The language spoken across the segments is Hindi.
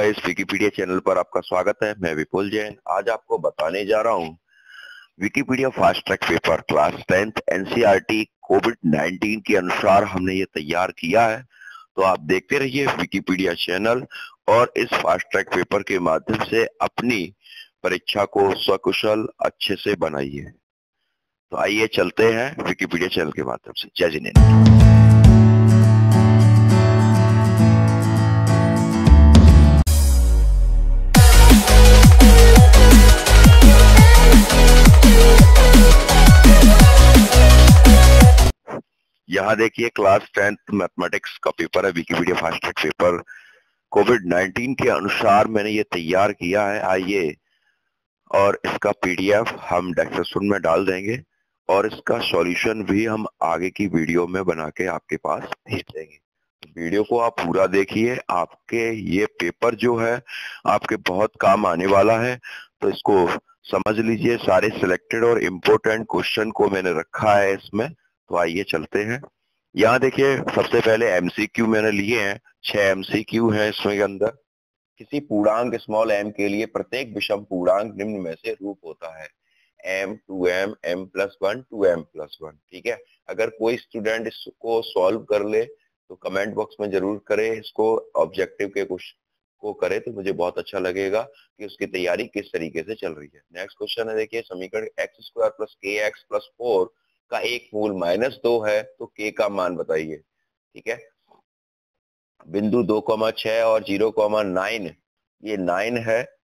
गाइस, विकिपीडिया चैनल पर आपका स्वागत है। मैं विपुल जैन आज आपको बताने जा रहा हूँ Wikipedia fast track paper class 10th NCERT कोविड-19 के अनुसार हमने ये तैयार किया है। तो आप देखते रहिए विकिपीडिया चैनल और इस फास्ट ट्रैक पेपर के माध्यम से अपनी परीक्षा को सकुशल अच्छे से बनाइए। तो आइए चलते हैं विकिपीडिया चैनल के माध्यम से। जय जिनेंद्र। यहाँ देखिए क्लास 10th मैथमेटिक्स का पेपर है, विकिपीडिया फास्ट ट्रैक पेपर कोविड-19 के अनुसार मैंने ये तैयार किया है। आइए और इसका पीडीएफ हम डिस्क्रिप्शन में डाल देंगे और इसका सॉल्यूशन भी हम आगे की वीडियो में बना के आपके पास भेज देंगे। वीडियो को आप पूरा देखिए, आपके ये पेपर जो है आपके बहुत काम आने वाला है। तो इसको समझ लीजिए, सारे सिलेक्टेड और इम्पोर्टेंट क्वेश्चन को मैंने रखा है इसमें। तो आइए चलते हैं। यहाँ देखिए सबसे पहले एमसीक्यू मैंने लिए हैं, 6 एमसीक्यू हैं इसमें के अंदर। किसी पूर्णांक स्मॉल m के लिए प्रत्येक विषम पूर्णांक निम्न में से रूप होता है m 2m m+1 2m+1। ठीक है, अगर कोई स्टूडेंट इसको सॉल्व कर ले तो कमेंट बॉक्स में जरूर करे, इसको ऑब्जेक्टिव के क्वेश्चन को करे तो मुझे बहुत अच्छा लगेगा कि उसकी तैयारी किस तरीके से चल रही है। नेक्स्ट क्वेश्चन है, देखिए समीकरण x² + kx + 4 का एक मूल -2 है तो k का मान बताइए। ठीक है, बिंदु 2,6 और 0,9, ये 9 है,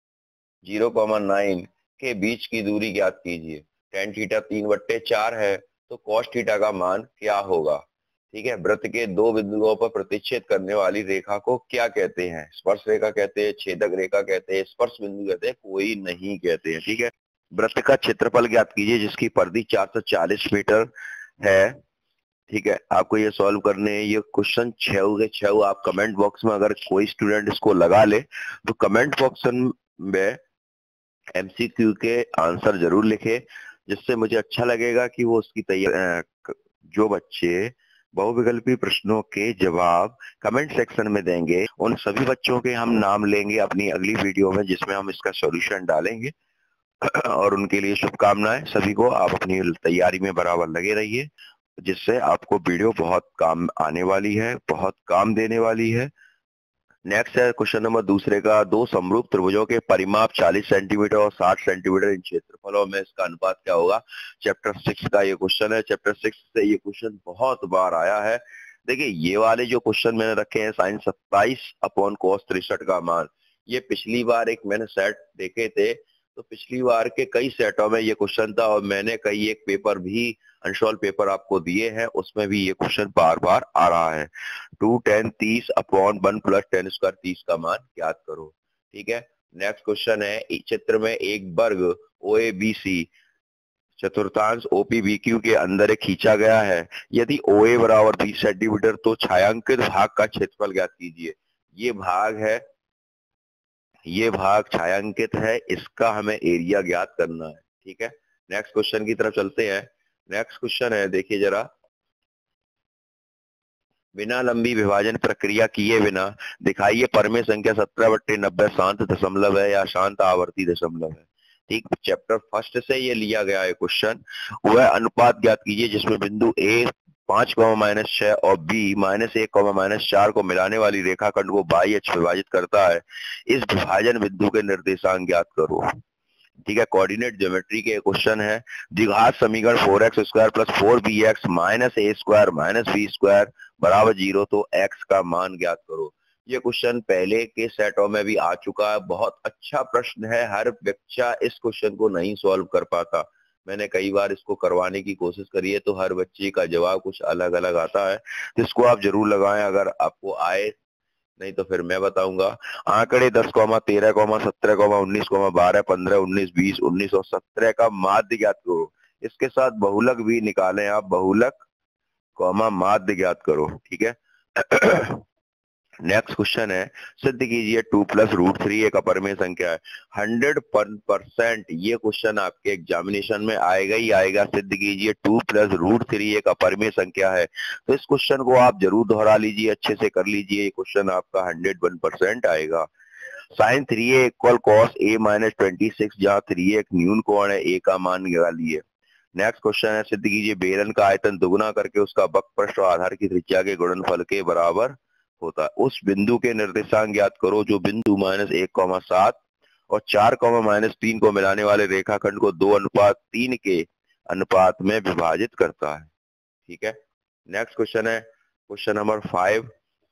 0,9 के बीच की दूरी ज्ञात कीजिए। tan थीटा 3/4 है तो cos थीटा का मान क्या होगा। ठीक है, वृत्त के दो बिंदुओं पर प्रतिच्छेद करने वाली रेखा को क्या कहते हैं? स्पर्श रेखा कहते हैं, छेदक रेखा कहते हैं, स्पर्श बिंदु कहते हैं, कोई नहीं कहते हैं। ठीक है, वृत्त का क्षेत्रफल ज्ञात कीजिए जिसकी परिधि 440 मीटर है। ठीक है, आपको ये सॉल्व करने हैं। ये क्वेश्चन 6 के 6 आप कमेंट बॉक्स में, अगर कोई स्टूडेंट इसको लगा ले तो कमेंट बॉक्स में एमसीक्यू के आंसर जरूर लिखे, जिससे मुझे अच्छा लगेगा कि वो उसकी तैयारी, जो बच्चे बहुविकल्पी प्रश्नों के जवाब कमेंट सेक्शन में देंगे उन सभी बच्चों के हम नाम लेंगे अपनी अगली वीडियो में, जिसमें हम इसका सॉल्यूशन डालेंगे। और उनके लिए शुभकामनाएं। सभी को आप अपनी तैयारी में बराबर लगे रहिए, जिससे आपको वीडियो बहुत काम आने वाली है, बहुत काम देने वाली है। नेक्स्ट है क्वेश्चन नंबर दूसरे का, दो समरूप त्रिभुजों के परिमाप 40 सेंटीमीटर और 60 सेंटीमीटर इन क्षेत्रफलों में इसका अनुपात क्या होगा। चैप्टर 6 का ये क्वेश्चन है। चैप्टर 6 से ये क्वेश्चन बहुत बार आया है। देखिए ये वाले जो क्वेश्चन मैंने रखे हैं, sin 27/cos 63 का मान, ये पिछली बार एक मैंने सेट देखे थे, तो पिछली बार के कई सेटों में ये क्वेश्चन था और मैंने कई एक पेपर भी अनसॉल्व पेपर आपको दिए हैं, उसमें भी ये क्वेश्चन बार बार आ रहा है। 2 10 30/1 + tan² 30 का मान ज्ञात करो। ठीक है, नेक्स्ट क्वेश्चन है, चित्र में एक वर्ग OABC चतुर्थांश OPBQ के अंदर एक खींचा गया है। यदि OA बराबर 20 सेंटीमीटर तो छायांकित भाग का क्षेत्रफल ज्ञात कीजिए। ये भाग छायांकित है, इसका हमें एरिया ज्ञात करना है। ठीक है, नेक्स्ट क्वेश्चन की तरफ चलते हैं। नेक्स्ट क्वेश्चन है, देखिए जरा, बिना लंबी विभाजन प्रक्रिया किए बिना दिखाइए परमेय संख्या 17/90 शांत दशमलव है या शांत आवर्ती दशमलव है। ठीक, चैप्टर फर्स्ट से ये लिया गया है क्वेश्चन। वह अनुपात ज्ञात कीजिए जिसमें बिंदु A 5, और B -1, -4 को मिलाने वाली रेखाखंड को बाई अक्ष विभाजित करता है। इस विभाजन बिंदु के निर्देशांक ज्ञात करो। ठीक है, कोऑर्डिनेट ज्योमेट्री के क्वेश्चन है। द्विघात समीकरण 4x² + 4bx -a² -b² बराबर 0 तो x का मान ज्ञात करो। ये क्वेश्चन पहले के सेटों में भी आ चुका है, बहुत अच्छा प्रश्न है। हर बच्चा इस क्वेश्चन को नहीं सॉल्व कर पाता, मैंने कई बार इसको करवाने की कोशिश करी है, तो हर बच्चे का जवाब कुछ अलग अलग आता है। इसको आप जरूर लगाएं अगर आपको आए, नहीं तो फिर मैं बताऊंगा। आंकड़े 10, 13, 17, 19, 12, 15, 19, 20, 19 और 17 का माध्य ज्ञात करो। इसके साथ बहुलक भी निकालें आप, बहुलक माध्य ज्ञात करो। ठीक है, नेक्स्ट क्वेश्चन है, सिद्ध कीजिए 2 + √3 एक अपरिमेय संख्या है। 100% ये क्वेश्चन आपके एग्जामिनेशन में आएगा ही आएगा। सिद्ध कीजिए 2 + √3 एक अपरिमेय संख्या है। तो इस क्वेश्चन को आप जरूर दोहरा लीजिए, अच्छे से कर लीजिए, ये क्वेश्चन आपका 101% आएगा। Sine 3a equal cos a minus 26, जहाँ 3a एक न्यून कोण है, a का मान निकालिए। नेक्स्ट क्वेश्चन है, सिद्ध कीजिए बेलन का आयतन दुगुना करके उसका वक्रपृष्ठ और आधार की त्रिज्या के गुणनफल के बराबर होता है। उस बिंदु के निर्देशांक ज्ञात करो जो बिंदु -1,7 और 4,-3 को मिलाने वाले रेखाखंड को 2:3 के अनुपात में विभाजित करता है। ठीक है। नेक्स्ट क्वेश्चन है क्वेश्चन नंबर 5।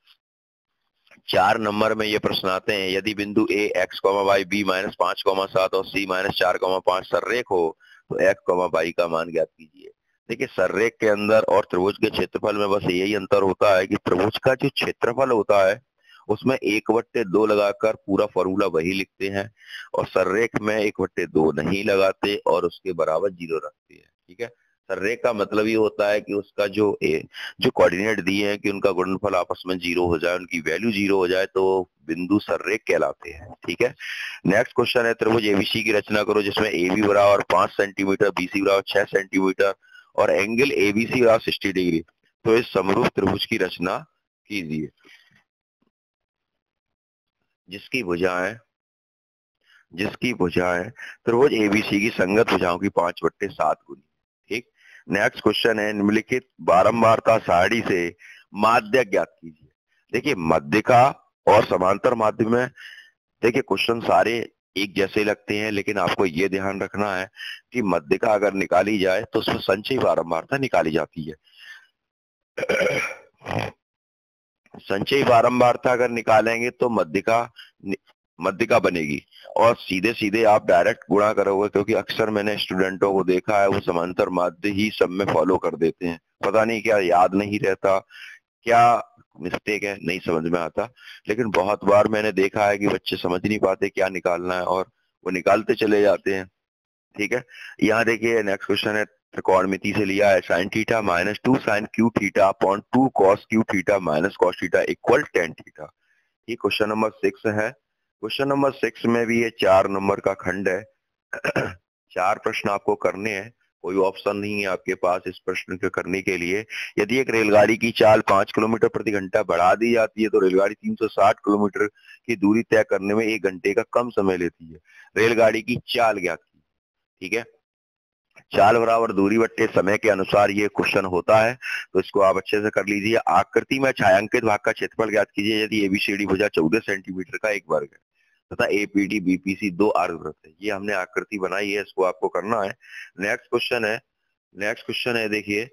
4 नंबर में ये प्रश्न आते हैं, यदि बिंदु a x, y b -5,7 और c -4,5 सररेख हो तो x, y का मान ज्ञात कीजिए। देखिए सररेख के अंदर और त्रिभुज के क्षेत्रफल में बस यही अंतर होता है कि त्रिभुज का जो क्षेत्रफल होता है उसमें 1/2 लगाकर पूरा फॉर्मूला वही लिखते हैं, और सररेख में 1/2 नहीं लगाते और उसके बराबर 0 रखते हैं। ठीक है। सररेख का मतलब ये होता है कि उसका जो कोऑर्डिनेट दिए हैं कि उनका गुणनफल आपस में 0 हो जाए, उनकी वैल्यू 0 हो जाए तो बिंदु सररेख कहलाते हैं। ठीक है। नेक्स्ट क्वेश्चन है, त्रिभुज एबीसी की रचना करो जिसमें AB बराबर 5 सेंटीमीटर, BC बराबर 6 सेंटीमीटर और एंगल ABC बराबर 60 डिग्री। तो इस समरूप त्रिभुज की रचना कीजिए जिसकी भुजाएं त्रिभुज एबीसी की संगत भुजाओं की 5/7 गुनी। ठीक। नेक्स्ट क्वेश्चन है, निम्नलिखित बारंबारता सारणी से माध्य ज्ञात कीजिए। देखिए मध्यिका और समांतर माध्य में देखिए क्वेश्चन सारे एक जैसे लगते हैं, लेकिन आपको ये ध्यान रखना है कि मध्यिका अगर निकाली जाए तो उसमें संचयी बारंबारता निकाली जाती है। संचयी बारंबारता अगर निकालेंगे तो मध्यिका बनेगी, और सीधे सीधे आप डायरेक्ट गुणा करोगे, क्योंकि अक्सर मैंने स्टूडेंटों को देखा है वो समांतर माध्य ही सब में फॉलो कर देते हैं। पता नहीं क्या याद नहीं रहता, क्या मिस्टेक है, नहीं समझ में आता, लेकिन बहुत बार मैंने देखा है कि बच्चे समझ नहीं पाते क्या निकालना है और वो निकालते चले जाते हैं। ठीक है। यहाँ देखिए नेक्स्ट क्वेश्चन है, त्रिकोणमिति से लिया है, sine theta -2 sine cube theta upon 2 cos cube theta minus cos theta equal tan theta. ये क्वेश्चन नंबर 6 है। क्वेश्चन नंबर 6 में भी ये 4 नंबर का खंड है। 4 प्रश्न आपको करने हैं, कोई ऑप्शन नहीं है आपके पास इस प्रश्न के करने के लिए। यदि एक रेलगाड़ी की चाल 5 किलोमीटर प्रति घंटा बढ़ा दी जाती है तो रेलगाड़ी 360 किलोमीटर की दूरी तय करने में 1 घंटे का कम समय लेती है। रेलगाड़ी की चाल ज्ञात की। ठीक है। चाल बराबर दूरी बट्टे समय के अनुसार ये क्वेश्चन होता है, तो इसको आप अच्छे से कर लीजिए। आकृति में छायांकित भाग का क्षेत्रफल ज्ञात कीजिए यदि एबीसीडी भुजा 14 सेंटीमीटर का एक वर्ग है तथा एपीडी बीपीसी 2 अर्धवृत्त है। ये हमने आकृति बनाई है, इसको आपको करना है। नेक्स्ट क्वेश्चन है देखिए,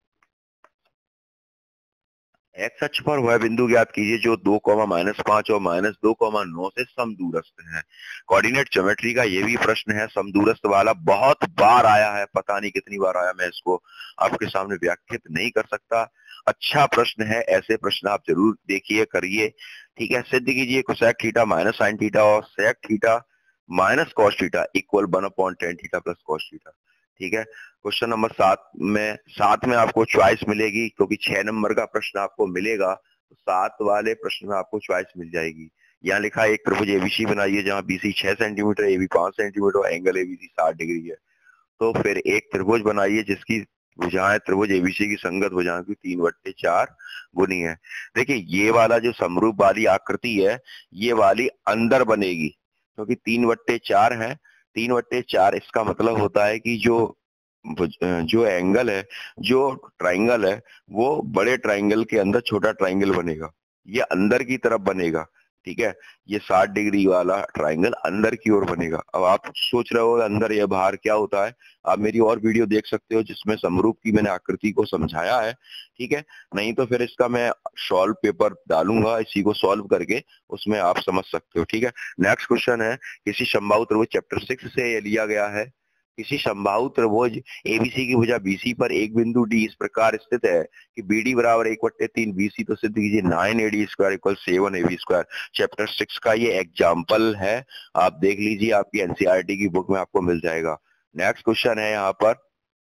एक्स अक्ष पर वह बिंदु ज्ञात कीजिए जो 2, -5 और -2,9 से समदूरस्थ है। कोऑर्डिनेट ज्योमेट्री का ये भी प्रश्न है, समदूरस्थ वाला बहुत बार आया है, पता नहीं कितनी बार आया, मैं इसको आपके सामने व्याख्यात नहीं कर सकता। अच्छा प्रश्न है, ऐसे प्रश्न आप जरूर देखिए, करिए। ठीक है। सिद्ध कीजिए cosec theta minus sine theta और sec theta minus cos theta equal 1/tan theta plus cos theta. ठीक है। क्वेश्चन नंबर 7 में आपको चॉइस मिलेगी, क्योंकि 6 नंबर का प्रश्न आपको मिलेगा तो 7 वाले प्रश्न में आपको चॉइस मिल जाएगी। यहाँ लिखा है एक त्रिभुज एबीसी बनाइए जहाँ बीसी 6 सेंटीमीटर, एबी 5 सेंटीमीटर और एंगल एबीसी 60 डिग्री है। तो फिर एक त्रिभुज बनाइए जिसकी भुजाएं त्रिभुज एबीसी की संगत भुजाओं की 3/4 गुनी है। देखिए ये वाला जो समरूप वाली आकृति है ये वाली अंदर बनेगी, क्योंकि 3/4 है। 3/4 इसका मतलब होता है कि जो एंगल है, जो ट्राइंगल है, वो बड़े ट्राइंगल के अंदर छोटा ट्राइंगल बनेगा, ये अंदर की तरफ बनेगा। ठीक है। ये 60 डिग्री वाला ट्राइंगल अंदर की ओर बनेगा। अब आप सोच रहे हो अंदर या बाहर क्या होता है, आप मेरी और वीडियो देख सकते हो जिसमें समरूप की मैंने आकृति को समझाया है। ठीक है। नहीं तो फिर इसका मैं सॉल्व पेपर डालूंगा, इसी को सॉल्व करके उसमें आप समझ सकते हो। ठीक है। नेक्स्ट क्वेश्चन है, किसी समबाहु त्रिभुज चैप्टर 6 से ये लिया गया है, किसी समबाहु त्रिभुज एबीसी की भुजा बीसी पर एक बिंदु डी इस प्रकार स्थित है कि बीडी बराबर 1/3 बीसी, तो सिद्ध कीजिए 9AD square equal 7AB square. Chapter 6 का ये एग्जाम्पल है, आप देख लीजिए, आपकी एनसीईआरटी की बुक में आपको मिल जाएगा। नेक्स्ट क्वेश्चन है यहाँ पर,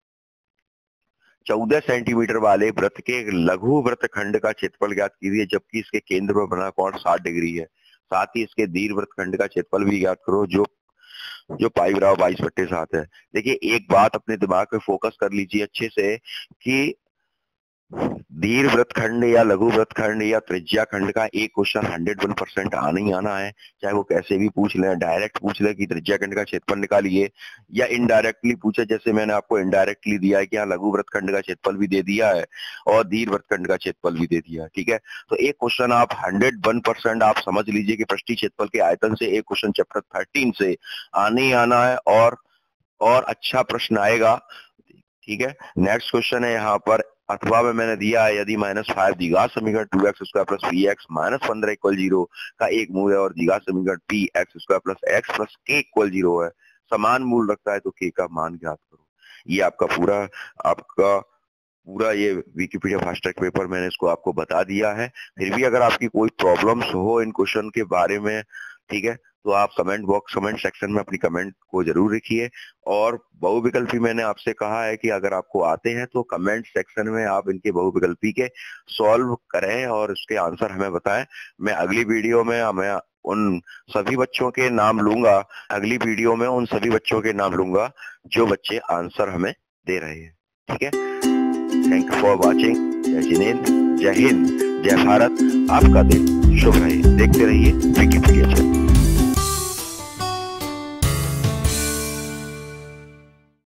14 सेंटीमीटर वाले वृत्त के लघु वृत्त खंड का क्षेत्रफल ज्ञात कीजिए जबकि इसके केंद्र पर बना कोण 60 डिग्री है। साथ ही इसके दीर्घ वृत्त खंड का क्षेत्रफल भी ज्ञात करो जो पाई बराबर 22/7 है। देखिए एक बात अपने दिमाग में फोकस कर लीजिए अच्छे से कि दीर्घ वृत्तखंड या लघु वृत्तखंड या त्रिज्या खंड का एक क्वेश्चन 101% आना ही आना है, चाहे वो कैसे भी पूछ ले, डायरेक्ट पूछ ले कि त्रिज्या खंड का क्षेत्रफल निकालिए, या इनडायरेक्टली पूछे जैसे मैंने आपको इनडायरेक्टली दिया है कि हाँ लघु वृत्तखंड का क्षेत्रफल भी दे दिया है और दीर्घ वृत्तखंड का क्षेत्रफल भी दे दिया है। ठीक है, तो एक क्वेश्चन आप 101% आप समझ लीजिए कि पृष्ठीय क्षेत्रफल के आयतन से एक क्वेश्चन चैप्टर 13 से आने ही आना है, और अच्छा प्रश्न आएगा। ठीक है, नेक्स्ट क्वेश्चन है यहाँ पर, अथवा में मैंने दिया है यदि -5 द्विघात समीकरण 2x² प्लस 3x -15 इक्वल 0 का एक मूल है और द्विघात समीकरण px² plus x plus k equal 0 है, समान मूल रखता है तो k का मान ज्ञात करो। ये आपका पूरा ये विकिपीडिया फास्ट ट्रैक पेपर मैंने इसको आपको बता दिया है। फिर भी अगर आपकी कोई प्रॉब्लम्स हो इन क्वेश्चन के बारे में, ठीक है, तो आप कमेंट सेक्शन में अपनी कमेंट को जरूर लिखिए। और बहुविकल्पी मैंने आपसे कहा है कि अगर आपको आते हैं तो कमेंट सेक्शन में आप इनके बहुविकल्पी के सॉल्व करें और उसके आंसर हमें बताएं। मैं अगली वीडियो में उन सभी बच्चों के नाम लूंगा, अगली वीडियो में उन सभी बच्चों के नाम लूंगा जो बच्चे आंसर हमें दे रहे हैं। ठीक है, थैंक यू फॉर वॉचिंग। जय जिनेंद्र, जय हिंद, जय भारत। आपका दिन शुभ रहे। देखते रहिए विकिपीडिया चैनल।